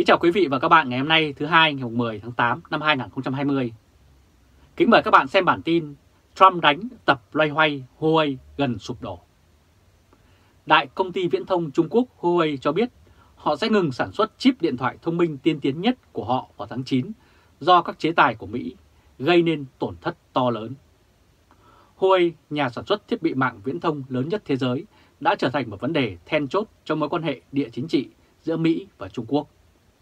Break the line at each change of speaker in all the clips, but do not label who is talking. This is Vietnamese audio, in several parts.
chào quý vị và các bạn ngày hôm nay thứ Hai ngày 10 tháng 8 năm 2020. Kính mời các bạn xem bản tin Trump đánh tập loay hoay Huawei gần sụp đổ. Đại công ty viễn thông Trung Quốc Huawei cho biết họ sẽ ngừng sản xuất chip điện thoại thông minh tiên tiến nhất của họ vào tháng 9 do các chế tài của Mỹ gây nên tổn thất to lớn. Huawei, nhà sản xuất thiết bị mạng viễn thông lớn nhất thế giới, đã trở thành một vấn đề then chốt trong mối quan hệ địa chính trị giữa Mỹ và Trung Quốc.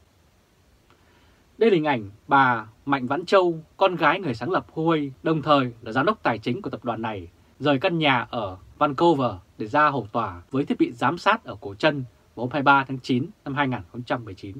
Đây là hình ảnh bà Mạnh Vãn Châu, con gái người sáng lập Huawei, đồng thời là giám đốc tài chính của tập đoàn này, rời căn nhà ở Vancouver để ra hầu tòa với thiết bị giám sát ở cổ chân vào hôm 23 tháng 9 năm 2019.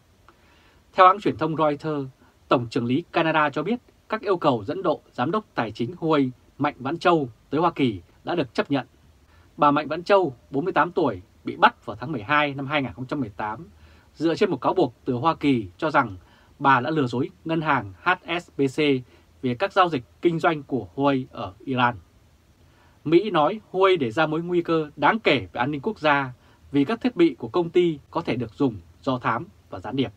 Theo hãng truyền thông Reuters, Tổng chưởng lý Canada cho biết các yêu cầu dẫn độ giám đốc tài chính Huawei Mạnh Vãn Châu tới Hoa Kỳ đã được chấp nhận. Bà Mạnh Vãn Châu, 48 tuổi, bị bắt vào tháng 12 năm 2018 dựa trên một cáo buộc từ Hoa Kỳ cho rằng bà đã lừa dối ngân hàng HSBC về các giao dịch kinh doanh của Huawei ở Iran. Mỹ nói Huawei để ra mối nguy cơ đáng kể về an ninh quốc gia vì các thiết bị của công ty có thể được dùng do thám và gián điệp.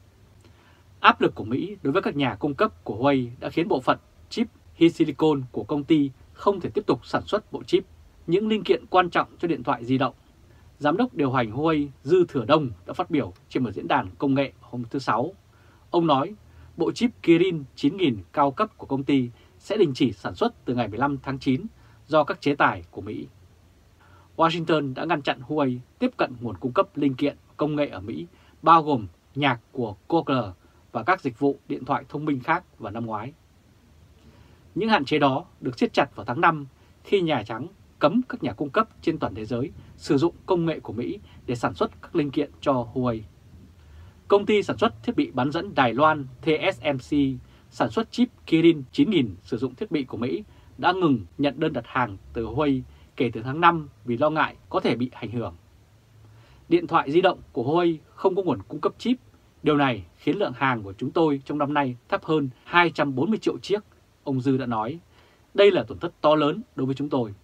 Áp lực của Mỹ đối với các nhà cung cấp của Huawei đã khiến bộ phận chip HiSilicon của công ty không thể tiếp tục sản xuất bộ chip, những linh kiện quan trọng cho điện thoại di động. Giám đốc điều hành Huawei Dư Thừa Đông đã phát biểu trên một diễn đàn công nghệ hôm thứ Sáu. Ông nói bộ chip Kirin 9000 cao cấp của công ty sẽ đình chỉ sản xuất từ ngày 15 tháng 9 do các chế tài của Mỹ. Washington đã ngăn chặn Huawei tiếp cận nguồn cung cấp linh kiện công nghệ ở Mỹ, bao gồm nhạc của Google và các dịch vụ điện thoại thông minh khác vào năm ngoái. Những hạn chế đó được siết chặt vào tháng 5 khi Nhà Trắng cấm các nhà cung cấp trên toàn thế giới sử dụng công nghệ của Mỹ để sản xuất các linh kiện cho Huawei. Công ty sản xuất thiết bị bán dẫn Đài Loan TSMC sản xuất chip Kirin 9000 sử dụng thiết bị của Mỹ đã ngừng nhận đơn đặt hàng từ Huawei kể từ tháng 5 vì lo ngại có thể bị ảnh hưởng. Điện thoại di động của Huawei không có nguồn cung cấp chip. Điều này khiến lượng hàng của chúng tôi trong năm nay thấp hơn 240 triệu chiếc, ông Dư đã nói. Đây là tổn thất to lớn đối với chúng tôi.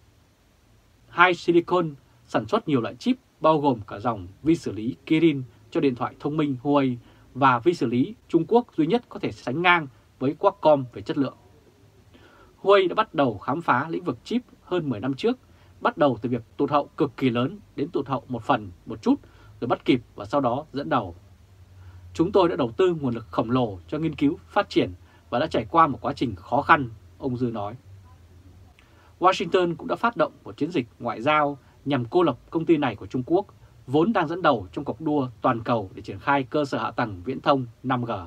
HiSilicon sản xuất nhiều loại chip bao gồm cả dòng vi xử lý Kirin cho điện thoại thông minh Huawei và vi xử lý Trung Quốc duy nhất có thể sánh ngang với Qualcomm về chất lượng. Huawei đã bắt đầu khám phá lĩnh vực chip hơn 10 năm trước, bắt đầu từ việc tụt hậu cực kỳ lớn đến tụt hậu một chút rồi bắt kịp và sau đó dẫn đầu. Chúng tôi đã đầu tư nguồn lực khổng lồ cho nghiên cứu, phát triển và đã trải qua một quá trình khó khăn, ông Dư nói. Washington cũng đã phát động một chiến dịch ngoại giao nhằm cô lập công ty này của Trung Quốc, vốn đang dẫn đầu trong cuộc đua toàn cầu để triển khai cơ sở hạ tầng viễn thông 5G.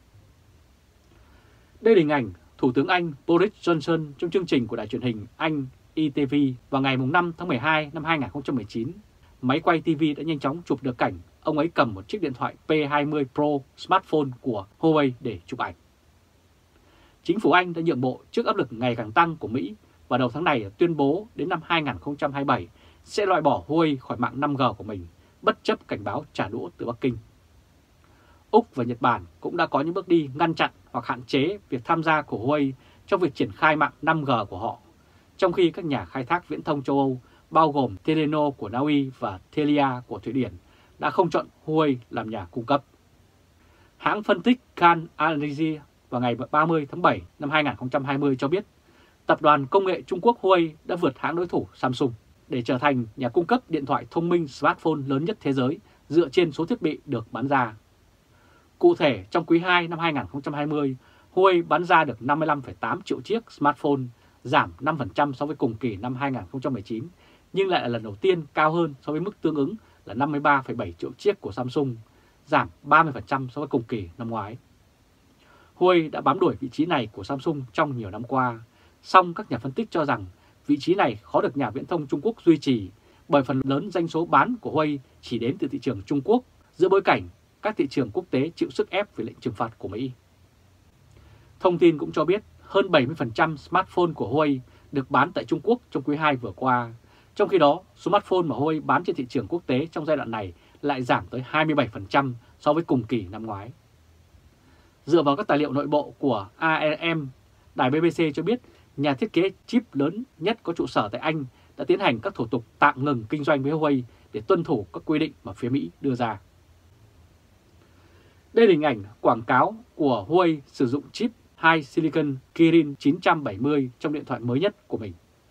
Đây là hình ảnh Thủ tướng Anh Boris Johnson trong chương trình của đài truyền hình Anh ETV vào ngày 5 tháng 12 năm 2019. Máy quay TV đã nhanh chóng chụp được cảnh ông ấy cầm một chiếc điện thoại P20 Pro smartphone của Huawei để chụp ảnh. Chính phủ Anh đã nhượng bộ trước áp lực ngày càng tăng của Mỹ và đầu tháng này tuyên bố đến năm 2027 sẽ loại bỏ Huawei khỏi mạng 5G của mình, bất chấp cảnh báo trả đũa từ Bắc Kinh. Úc và Nhật Bản cũng đã có những bước đi ngăn chặn hoặc hạn chế việc tham gia của Huawei trong việc triển khai mạng 5G của họ, trong khi các nhà khai thác viễn thông châu Âu, bao gồm Telenor của Na Uy và Telia của Thụy Điển, đã không chọn Huawei làm nhà cung cấp. Hãng phân tích Can Analysis vào ngày 30 tháng 7 năm 2020 cho biết, tập đoàn công nghệ Trung Quốc Huawei đã vượt hãng đối thủ Samsung để trở thành nhà cung cấp điện thoại thông minh smartphone lớn nhất thế giới dựa trên số thiết bị được bán ra. Cụ thể, trong quý 2 năm 2020, Huawei bán ra được 55,8 triệu chiếc smartphone, giảm 5% so với cùng kỳ năm 2019, nhưng lại là lần đầu tiên cao hơn so với mức tương ứng là 53,7 triệu chiếc của Samsung, giảm 30% so với cùng kỳ năm ngoái. Huawei đã bám đuổi vị trí này của Samsung trong nhiều năm qua, song các nhà phân tích cho rằng vị trí này khó được nhà viễn thông Trung Quốc duy trì bởi phần lớn doanh số bán của Huawei chỉ đến từ thị trường Trung Quốc giữa bối cảnh các thị trường quốc tế chịu sức ép về lệnh trừng phạt của Mỹ. Thông tin cũng cho biết hơn 70% smartphone của Huawei được bán tại Trung Quốc trong quý 2 vừa qua, trong khi đó số smartphone mà Huawei bán trên thị trường quốc tế trong giai đoạn này lại giảm tới 27% so với cùng kỳ năm ngoái. Dựa vào các tài liệu nội bộ của ARM, đài BBC cho biết nhà thiết kế chip lớn nhất có trụ sở tại Anh đã tiến hành các thủ tục tạm ngừng kinh doanh với Huawei để tuân thủ các quy định mà phía Mỹ đưa ra. Đây là hình ảnh quảng cáo của Huawei sử dụng chip High Silicon Kirin 970 trong điện thoại mới nhất của mình.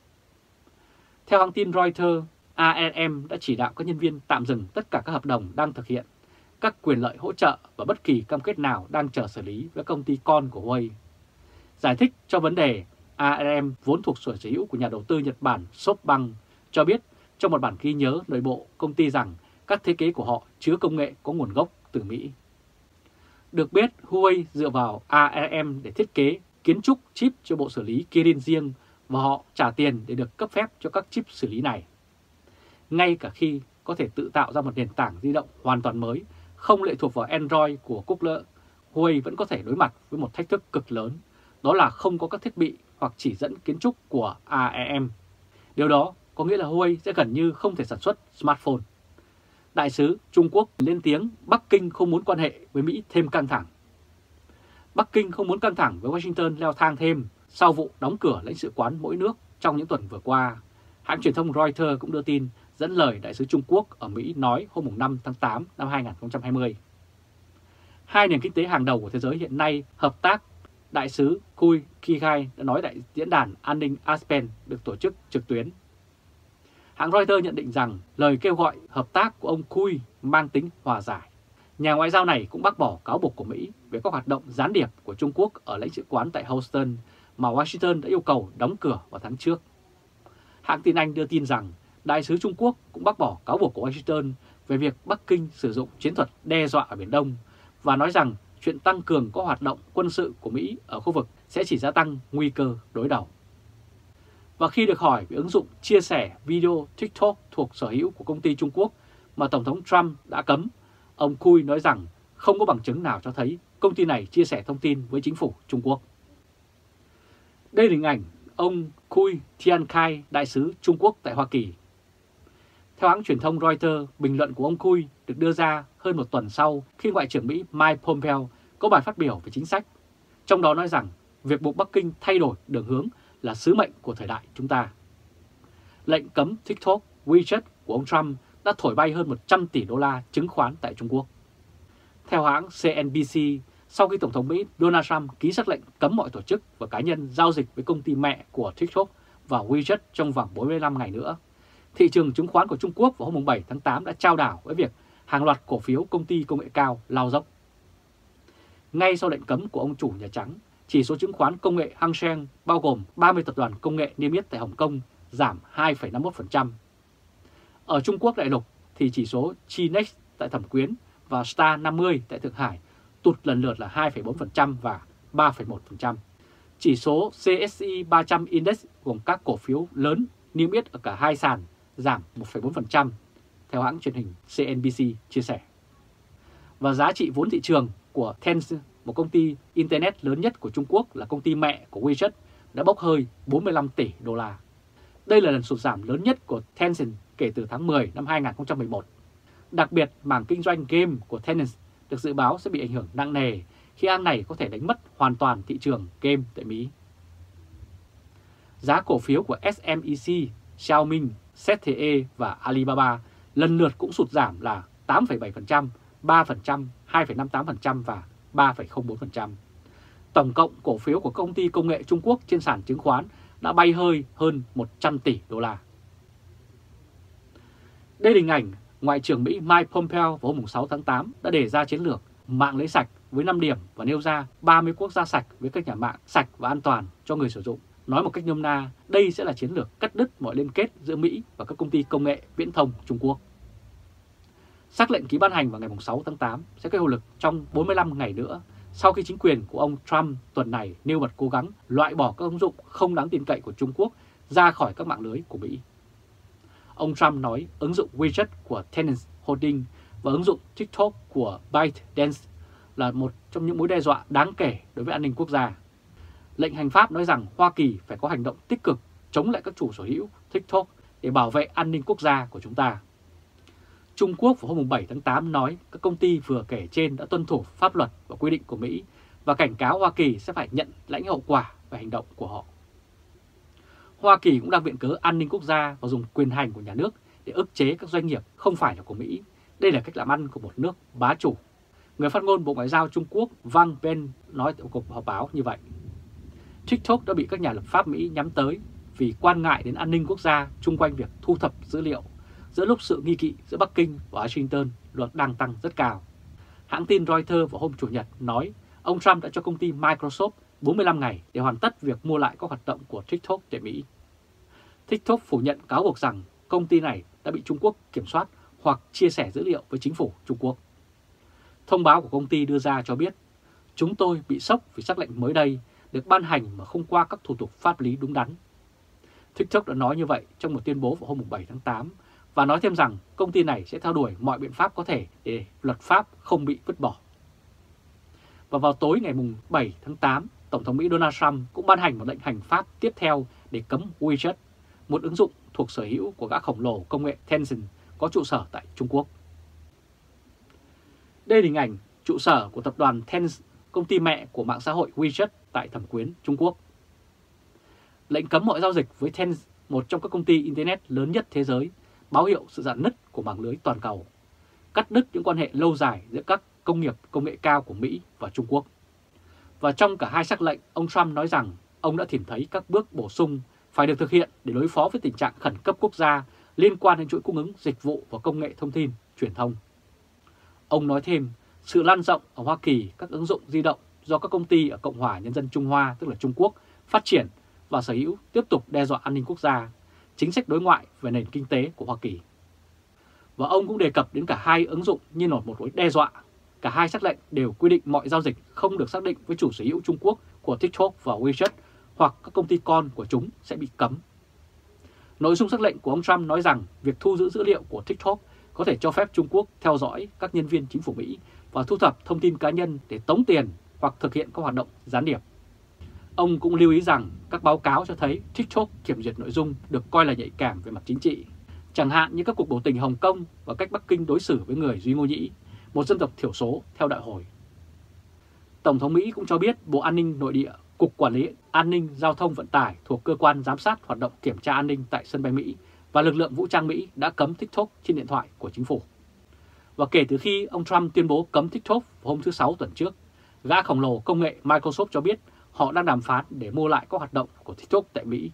Theo hãng tin Reuters, ARM đã chỉ đạo các nhân viên tạm dừng tất cả các hợp đồng đang thực hiện, các quyền lợi hỗ trợ và bất kỳ cam kết nào đang chờ xử lý với công ty con của Huawei. Giải thích cho vấn đề, ARM vốn thuộc sở hữu của nhà đầu tư Nhật Bản SoftBank cho biết trong một bản ghi nhớ nội bộ công ty rằng các thiết kế của họ chứa công nghệ có nguồn gốc từ Mỹ. Được biết, Huawei dựa vào ARM để thiết kế kiến trúc chip cho bộ xử lý Kirin riêng và họ trả tiền để được cấp phép cho các chip xử lý này. Ngay cả khi có thể tự tạo ra một nền tảng di động hoàn toàn mới, không lệ thuộc vào Android của Google, Huawei vẫn có thể đối mặt với một thách thức cực lớn, đó là không có các thiết bị hoặc chỉ dẫn kiến trúc của ARM. Điều đó có nghĩa là Huawei sẽ gần như không thể sản xuất smartphone. Đại sứ Trung Quốc lên tiếng Bắc Kinh không muốn quan hệ với Mỹ thêm căng thẳng. Bắc Kinh không muốn căng thẳng với Washington leo thang thêm sau vụ đóng cửa lãnh sự quán mỗi nước trong những tuần vừa qua. Hãng truyền thông Reuters cũng đưa tin dẫn lời đại sứ Trung Quốc ở Mỹ nói hôm 5 tháng 8 năm 2020. Hai nền kinh tế hàng đầu của thế giới hiện nay hợp tác. Đại sứ Kui Kigai đã nói tại diễn đàn an ninh Aspen được tổ chức trực tuyến. Hãng Reuters nhận định rằng lời kêu gọi hợp tác của ông Kui mang tính hòa giải. Nhà ngoại giao này cũng bác bỏ cáo buộc của Mỹ về các hoạt động gián điệp của Trung Quốc ở lãnh sự quán tại Houston mà Washington đã yêu cầu đóng cửa vào tháng trước. Hãng tin Anh đưa tin rằng đại sứ Trung Quốc cũng bác bỏ cáo buộc của Washington về việc Bắc Kinh sử dụng chiến thuật đe dọa ở Biển Đông và nói rằng chuyện tăng cường các hoạt động quân sự của Mỹ ở khu vực sẽ chỉ gia tăng nguy cơ đối đầu. Và khi được hỏi về ứng dụng chia sẻ video TikTok thuộc sở hữu của công ty Trung Quốc mà Tổng thống Trump đã cấm, ông Kui nói rằng không có bằng chứng nào cho thấy công ty này chia sẻ thông tin với chính phủ Trung Quốc. Đây là hình ảnh ông Kui Tiankai, đại sứ Trung Quốc tại Hoa Kỳ. Theo hãng truyền thông Reuters, bình luận của ông Kui được đưa ra hơn một tuần sau khi Ngoại trưởng Mỹ Mike Pompeo có bài phát biểu về chính sách, trong đó nói rằng việc buộc Bắc Kinh thay đổi đường hướng là sứ mệnh của thời đại chúng ta. Lệnh cấm TikTok, WeChat của ông Trump đã thổi bay hơn 100 tỷ đô la chứng khoán tại Trung Quốc. Theo hãng CNBC, sau khi Tổng thống Mỹ Donald Trump ký sắc lệnh cấm mọi tổ chức và cá nhân giao dịch với công ty mẹ của TikTok và WeChat trong vòng 45 ngày nữa, thị trường chứng khoán của Trung Quốc vào hôm 7 tháng 8 đã chao đảo với việc hàng loạt cổ phiếu công ty công nghệ cao lao dốc. Ngay sau lệnh cấm của ông chủ Nhà Trắng, chỉ số chứng khoán công nghệ Hang Seng bao gồm 30 tập đoàn công nghệ niêm yết tại Hồng Kông giảm 2,51%. Ở Trung Quốc đại lục thì chỉ số Chi-Nex tại Thẩm Quyến và Star 50 tại Thượng Hải tụt lần lượt là 2,4% và 3,1%. Chỉ số CSI 300 Index gồm các cổ phiếu lớn niêm yết ở cả hai sàn giảm 1,4%, theo hãng truyền hình CNBC chia sẻ. Và giá trị vốn thị trường của Tencent, một công ty Internet lớn nhất của Trung Quốc là công ty mẹ của WeChat, đã bốc hơi 45 tỷ đô la. Đây là lần sụt giảm lớn nhất của Tencent kể từ tháng 10 năm 2011. Đặc biệt, mảng kinh doanh game của Tencent được dự báo sẽ bị ảnh hưởng nặng nề khi hãng này có thể đánh mất hoàn toàn thị trường game tại Mỹ. Giá cổ phiếu của SMEC, Xiaomi, ZTE và Alibaba lần lượt cũng sụt giảm là 8,7%, 3%, 2,58% và 3,04%. Tổng cộng cổ phiếu của công ty công nghệ Trung Quốc trên sàn chứng khoán đã bay hơi hơn 100 tỷ đô la. Đây là hình ảnh Ngoại trưởng Mỹ Mike Pompeo vào hôm 6 tháng 8 đã đề ra chiến lược mạng lưới sạch với 5 điểm và nêu ra 30 quốc gia sạch với các nhà mạng sạch và an toàn cho người sử dụng. Nói một cách nôm na, đây sẽ là chiến lược cắt đứt mọi liên kết giữa Mỹ và các công ty công nghệ viễn thông Trung Quốc. Sắc lệnh ký ban hành vào ngày 6 tháng 8 sẽ có hiệu lực trong 45 ngày nữa sau khi chính quyền của ông Trump tuần này nêu bật cố gắng loại bỏ các ứng dụng không đáng tin cậy của Trung Quốc ra khỏi các mạng lưới của Mỹ. Ông Trump nói ứng dụng WeChat của Tencent Holdings và ứng dụng TikTok của ByteDance là một trong những mối đe dọa đáng kể đối với an ninh quốc gia. Lệnh hành pháp nói rằng Hoa Kỳ phải có hành động tích cực chống lại các chủ sở hữu TikTok để bảo vệ an ninh quốc gia của chúng ta. Trung Quốc vào hôm 7 tháng 8 nói các công ty vừa kể trên đã tuân thủ pháp luật và quy định của Mỹ và cảnh cáo Hoa Kỳ sẽ phải nhận lãnh hậu quả về hành động của họ. Hoa Kỳ cũng đang viện cớ an ninh quốc gia và dùng quyền hành của nhà nước để ức chế các doanh nghiệp không phải là của Mỹ. Đây là cách làm ăn của một nước bá chủ. Người phát ngôn Bộ Ngoại giao Trung Quốc Wang Wen nói tại cuộc họp báo như vậy. TikTok đã bị các nhà lập pháp Mỹ nhắm tới vì quan ngại đến an ninh quốc gia chung quanh việc thu thập dữ liệu, giữa lúc sự nghi kỵ giữa Bắc Kinh và Washington luôn đang tăng rất cao. Hãng tin Reuters vào hôm Chủ nhật nói ông Trump đã cho công ty Microsoft 45 ngày để hoàn tất việc mua lại các hoạt động của TikTok tại Mỹ. TikTok phủ nhận cáo buộc rằng công ty này đã bị Trung Quốc kiểm soát hoặc chia sẻ dữ liệu với chính phủ Trung Quốc. Thông báo của công ty đưa ra cho biết, chúng tôi bị sốc vì sắc lệnh mới đây được ban hành mà không qua các thủ tục pháp lý đúng đắn. TikTok đã nói như vậy trong một tuyên bố vào hôm 7 tháng 8 và nói thêm rằng công ty này sẽ theo đuổi mọi biện pháp có thể để luật pháp không bị vứt bỏ. Và vào tối ngày 7 tháng 8, Tổng thống Mỹ Donald Trump cũng ban hành một lệnh hành pháp tiếp theo để cấm WeChat, một ứng dụng thuộc sở hữu của gã khổng lồ công nghệ Tencent có trụ sở tại Trung Quốc. Đây là hình ảnh trụ sở của tập đoàn Tencent, công ty mẹ của mạng xã hội WeChat tại Thẩm Quyến, Trung Quốc. Lệnh cấm mọi giao dịch với Tencent, một trong các công ty Internet lớn nhất thế giới, báo hiệu sự rạn nứt của mạng lưới toàn cầu, cắt đứt những quan hệ lâu dài giữa các công nghiệp công nghệ cao của Mỹ và Trung Quốc. Và trong cả hai sắc lệnh, ông Trump nói rằng ông đã tìm thấy các bước bổ sung phải được thực hiện để đối phó với tình trạng khẩn cấp quốc gia liên quan đến chuỗi cung ứng dịch vụ và công nghệ thông tin, truyền thông. Ông nói thêm, sự lan rộng ở Hoa Kỳ các ứng dụng di động do các công ty ở Cộng hòa Nhân dân Trung Hoa, tức là Trung Quốc, phát triển và sở hữu tiếp tục đe dọa an ninh quốc gia, chính sách đối ngoại về nền kinh tế của Hoa Kỳ. Và ông cũng đề cập đến cả hai ứng dụng như một mối đe dọa. Cả hai sắc lệnh đều quy định mọi giao dịch không được xác định với chủ sở hữu Trung Quốc của TikTok và WeChat hoặc các công ty con của chúng sẽ bị cấm. Nội dung sắc lệnh của ông Trump nói rằng việc thu giữ dữ liệu của TikTok có thể cho phép Trung Quốc theo dõi các nhân viên chính phủ Mỹ và thu thập thông tin cá nhân để tống tiền hoặc thực hiện các hoạt động gián điệp. Ông cũng lưu ý rằng các báo cáo cho thấy TikTok kiểm duyệt nội dung được coi là nhạy cảm về mặt chính trị, chẳng hạn như các cuộc biểu tình Hồng Kông và cách Bắc Kinh đối xử với người Duy Ngô Nhĩ, một dân tộc thiểu số theo Đại hội. Tổng thống Mỹ cũng cho biết Bộ An ninh Nội địa, Cục Quản lý An ninh Giao thông Vận tải thuộc Cơ quan Giám sát Hoạt động Kiểm tra An ninh tại sân bay Mỹ và lực lượng vũ trang Mỹ đã cấm TikTok trên điện thoại của chính phủ. Và kể từ khi ông Trump tuyên bố cấm TikTok vào hôm thứ Sáu tuần trước, gã khổng lồ công nghệ Microsoft cho biết họ đang đàm phán để mua lại các hoạt động của TikTok tại Mỹ.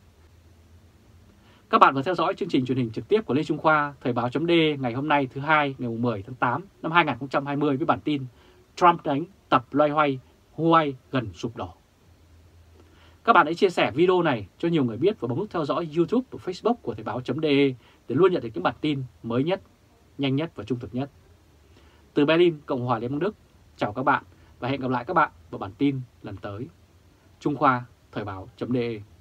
Các bạn vừa theo dõi chương trình truyền hình trực tiếp của Lê Trung Khoa, Thời báo .d ngày hôm nay thứ Hai ngày 10 tháng 8 năm 2020 với bản tin Trump đánh tập loay hoay, Huawei gần sụp đổ. Các bạn hãy chia sẻ video này cho nhiều người biết và bấm nút theo dõi YouTube và Facebook của Thời báo .de để luôn nhận được những bản tin mới nhất, nhanh nhất và trung thực nhất. Từ Berlin, Cộng hòa Liên bang Đức, chào các bạn và hẹn gặp lại các bạn vào bản tin lần tới. Trung Khoa, Thời báo .de